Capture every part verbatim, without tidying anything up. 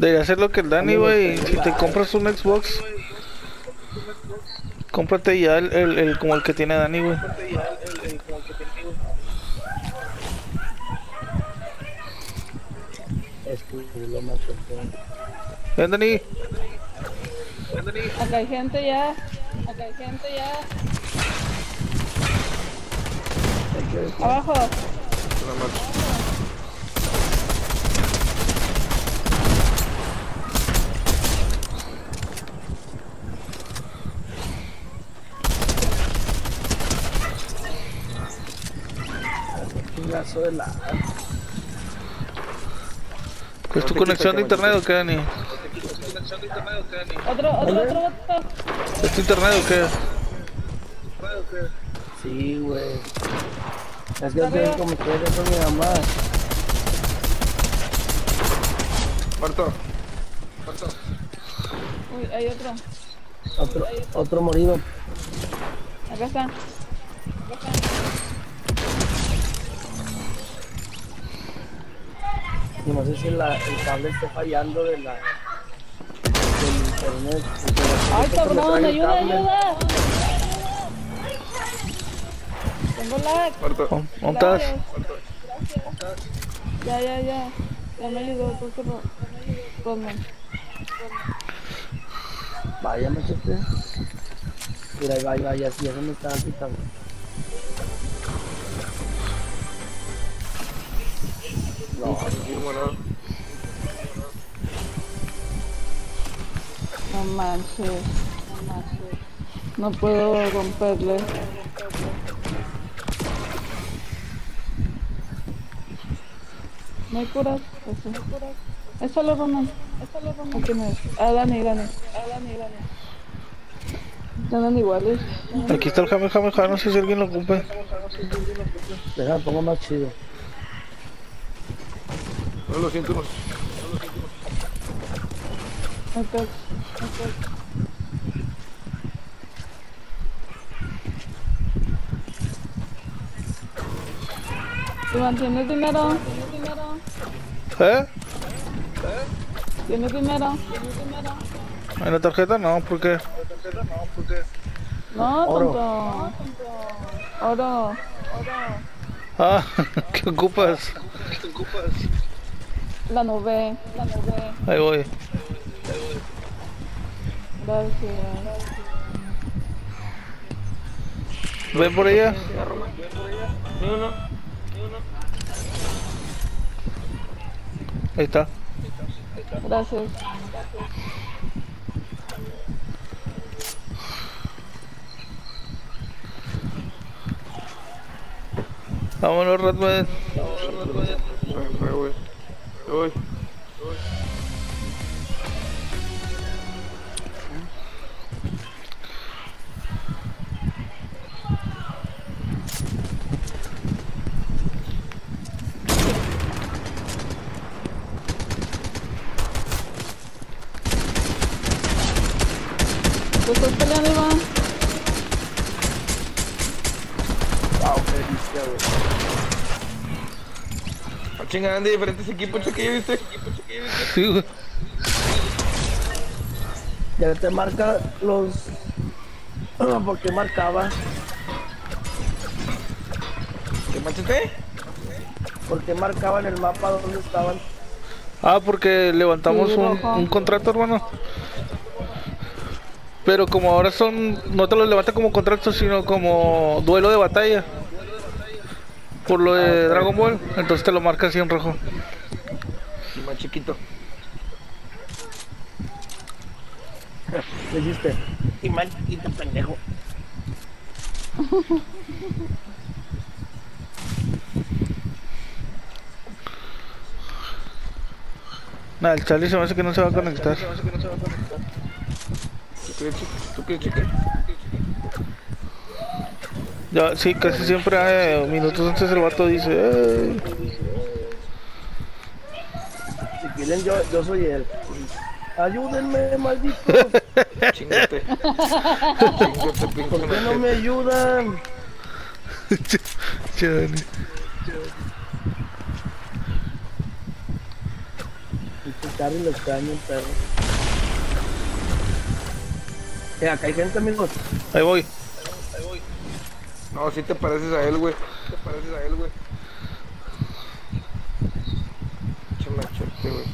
Debería hacer lo que el Dani, güey. Si te compras un Xbox, cómprate ya el, el, el como el que tiene Dani, güey. Es que lo más importante. Ven, Dani. Acá hay gente ya. Acá hay gente ya. Abajo. Una marcha. Chingazo de la... ¿Es tu conexión de internet o qué, Dani? Otro, otro, otro, otro. ¿Es tu internet o qué? Sí, güey. Es que tengo como que eso mi mamá. Muerto. Muerto. Uy, hay otro. Otro, otro morido. Acá está. Acá está. Y no sé si la, el cable está fallando de la... del internet. Ay, cabrón, ayuda, ayuda. Tengo lag. Muerto. ¿Dónde estás? Ya, ya, ya. Ya me ayudó, tú solo. Rodman. Vaya, machete. Mira, ahí va, ahí va, ya, sí, ya se me estaba quitando. No, sí, bueno. No manches. No manches. No puedo romperle. ¿No hay curas? Eso. Es solo Roman. Es solo Roman. ¿Quién es? Ah, Dani, Dani. Ah, Dani, Dani. Están iguales. Aquí está el Kamehameha, no sé si alguien lo ocupe. Deja, pongo más chido. No lo siento, no. Ok, ok. Iván, ¿tienes dinero? ¿Tienes dinero? ¿Eh? ¿Tienes dinero? ¿Tienes dinero? ¿En la tarjeta? No, ¿por qué? No, Oro. tonto. Oro. Oro. Ah, ¿qué ocupas? La nube. La nube. Ahí voy. Gracias. Ven por ella. Ni uno. Ahí está. Gracias. Vámonos, Ratman. Me voy. Me voy. ¿Te estás peleando, Iván? Wow, qué delicia, güey. Ah, chinga, de diferentes equipos, cheque, ¿viste? Sí, güey. Ya te marca los... ¿Por qué marcaba? ¿Qué machete? ¿Por qué marcaba en el mapa dónde estaban? Ah, porque levantamos Sí, un, rojo. un contrato, hermano. Pero como ahora son, no te lo levanta como contrato, sino como duelo de batalla. Por lo de Dragon Ball, entonces te lo marca así en rojo. Y más chiquito. ¿Qué hiciste? Y mal chiquito, pendejo. Nada, el Charlie se me hace que no se va a conectar. ¿Tú qué, cheque? ¿Tú qué, cheque? Ya, sí, casi siempre eh, minutos antes el vato dice, "Ey". Si quieren, yo, yo soy él. Ayúdenme, maldito. Chingate. Chingate, pinche ¿Por qué no me machete. ayudan? Chale. Este carro y lo extraño el perro. Eh, acá hay gente, amigos. Ahí voy. No, si te pareces a él, güey. Te pareces a él, güey. Che machete, güey.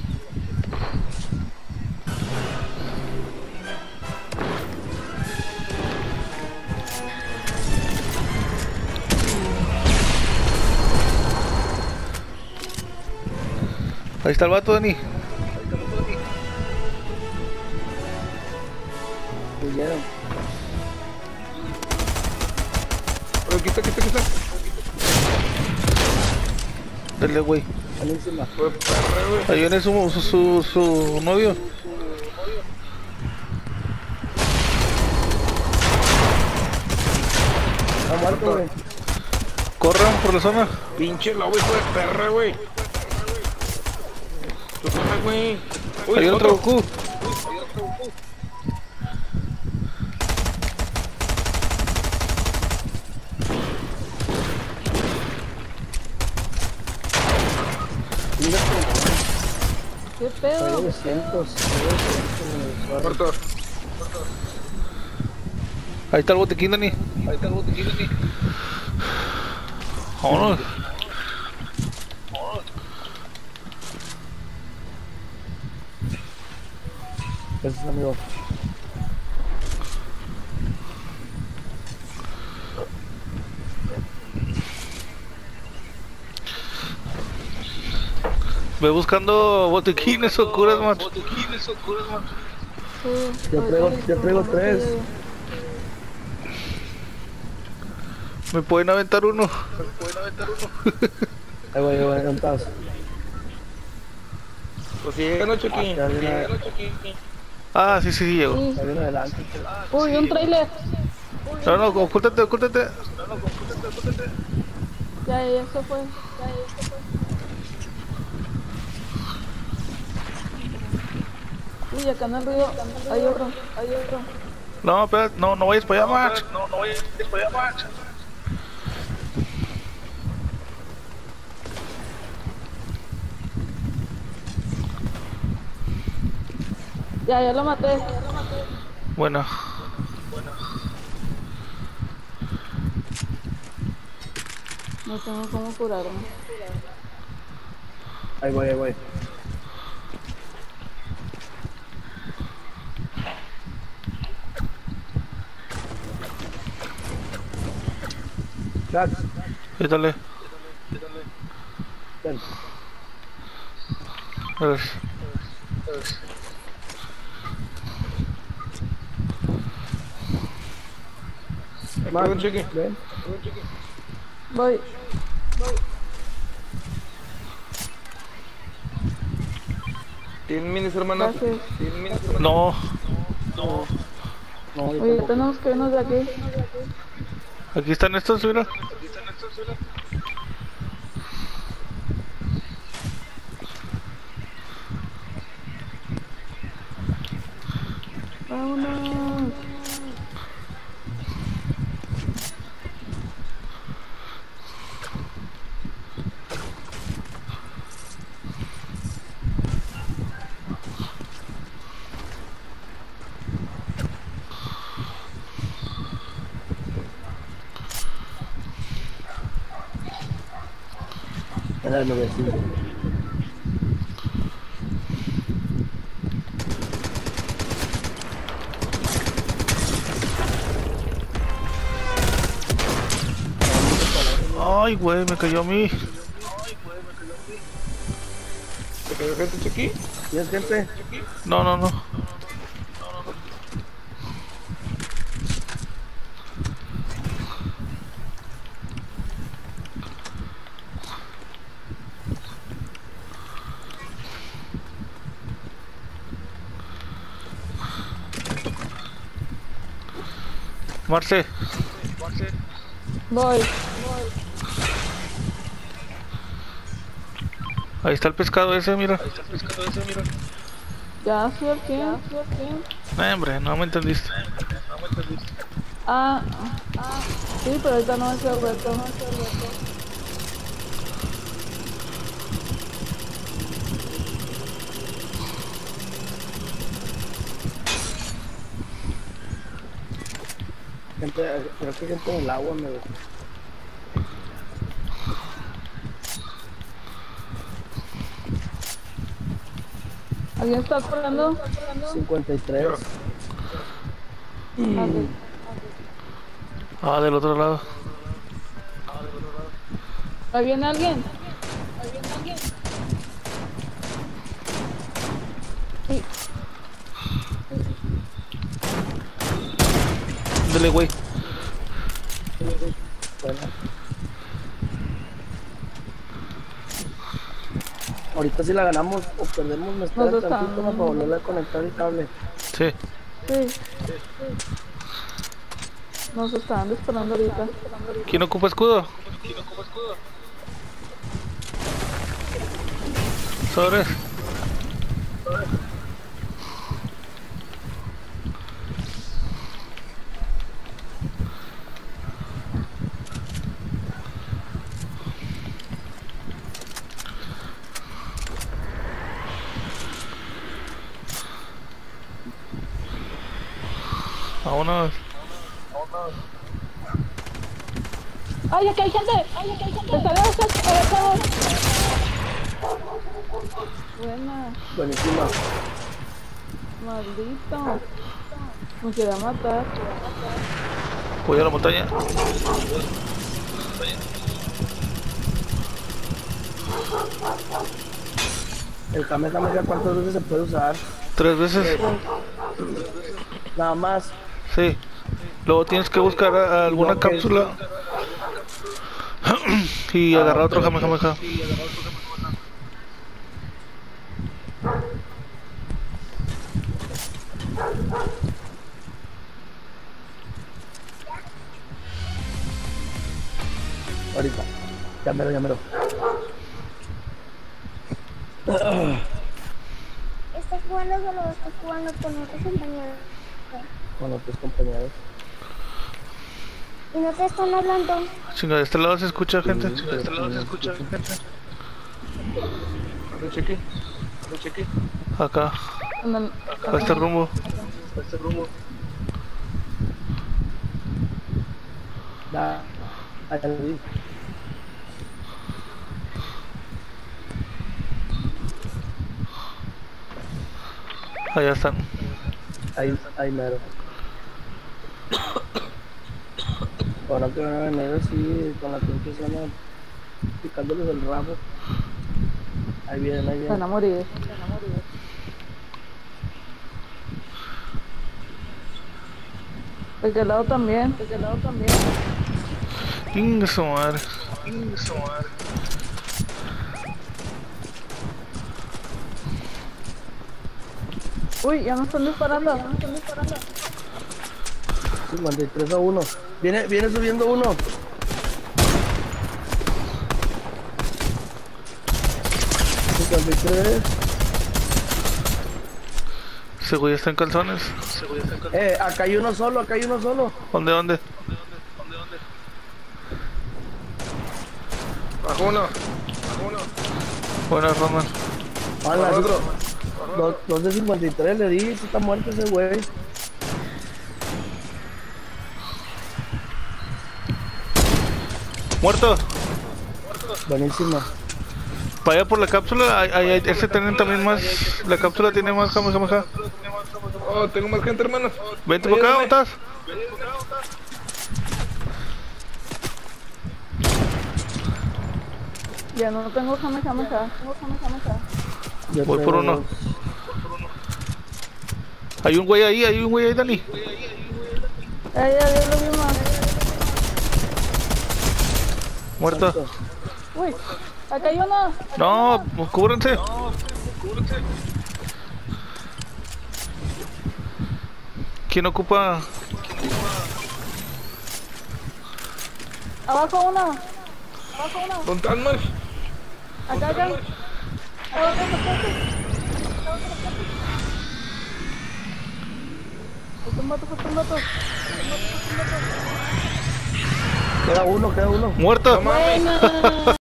Ahí está el vato, Dani. Huyeron. Oye, aquí está, aquí está, aquí está. Dale, güey. Buenísima. Fue perra, güey. Ahí viene su, su, su, su novio. Está muerto, güey. Corran por la zona. Pinche lobo, hijo de perra, güey. ¿Tú sabes, güey? Uy, Hay otro Goku. ¿Qué pedo? novecientos. Muerto. Ahí está el botiquín, Dani. Ahí está el botiquín, Dani. Vámonos. Gracias, amigo. Ve buscando botiquines o curas, macho. Sí, Yo ahorita traigo, listo, yo traigo ahorita tres. llego. Me pueden aventar uno. Ahí voy, ahí voy, ¿dónde estás? Pues sí, llega, no, Chucky. Acá viene, Llega, no, Chucky. Ah, sí, sí, sí, llego. Sí. acá viene adelante. Uy, un trailer. No, no, ocúltate, ocúltate. Ya, ya se fue. Ya, ya se fue. Uy, acá en el río hay otro, hay otro. No, espérate, no, no vayas para allá, macho. No, no vayas para allá, macho. Ya, ya lo maté. Bueno. No tengo cómo curarme. Ahí voy, ahí voy. Jax, Ahí dale. ven. Gracias. Mark, Chucky. ven. Voy. ¿Tienen minis, hermanos? Gracias. ¿Tienen minis, hermanos? No, No, yo Oye, tampoco. tenemos que irnos de aquí. aquí están estos, mira. Vámonos. Era el novecientos. Ay, güey, me cayó a mí. ¿Te cayó gente, Chucky? ¿Tienes gente? No, no, no. Marce, Voy. ahí está el pescado ese, mira. Ya, sí, aquí. Sí, aquí. No, hombre, no me entendiste. Ah, ah, sí, pero ahorita no es el reto. No es el reto. gente, creo que hay gente en el agua, me gusta. ¿Alguien está corriendo? cincuenta y tres. Ah, ok. Ah, del otro lado. ¿Ahí viene alguien? ¿Ahí viene alguien? Sí. Dele, güey. Bueno. Ahorita si la ganamos o perdemos, me espera Nos tantito están- ¿no? para volverle a conectar el cable. Sí. Sí. Nos estaban disparando ahorita. ¿Quién ocupa escudo? Sobres. Vámonos. ¡Ay, aquí hay gente! ¡Ay, aquí hay gente! ¡Está lejos, agachados! Buena. Buenísima. Maldito. Me quería matar. Voy a la montaña. El Kamehameha, ¿cuántas veces se puede usar? Tres veces. Nada más. Sí. Luego tienes que buscar a- a alguna Ok. cápsula y Ah, agarrar ok, otro ok. Kamehameha. Ahorita. Llámelo, llámelo. ¿Estás jugando solo o estás jugando con otros compañeros? Con otros compañeros. Y no te están hablando. Chinga, de este lado se escucha gente. Sí, de este lado se escucha gente. Dale cheque. Dale cheque. Acá, En el- a este rumbo. Este rumbo. Da. Allá lo vi. Allá están. Ahí, ahí mero. Ahora que van a venir así, con la pinche zona, picándoles el rabo. Ahí vienen, ahí Se van a vienen. morir. Se van a morir. De qué lado también. De qué lado también. Inga su madre. Uy, ya me están disparando. Ya me están disparando. cincuenta y tres a uno. Viene, viene subiendo uno. cincuenta y tres. Ese güey está en calzones. Eh, acá hay uno solo, acá hay uno solo. ¿Dónde, dónde? Bajo uno. Bajo uno. Buenas, Roman. Hola, Bajo otro. dos, dos de cincuenta y tres le di, sí está muerto ese güey. Muerto. Buenísimo. Vaya por la cápsula. Ahí, ahí, ahí, ese tiene también más. La cápsula tiene más Kamehameha. Oh, tengo más gente, hermano. Vente por acá, ¿dónde estás? Ya no tengo Kamehameha. Tengo Kamehameha. Yo Voy por tengo uno. dos. Hay un güey ahí, hay un güey ahí, Dani. Eh, ya, ya lo vi más. Muerto. Uy, acá hay uno. No, cúbranse. ¿Quién ocupa? Abajo uno. Abajo uno. ¿Dónde están, man? Acá, acá. Abajo, abajo, abajo. Falta un vato, falta un vato. Queda uno, queda uno. Muerto. Buena.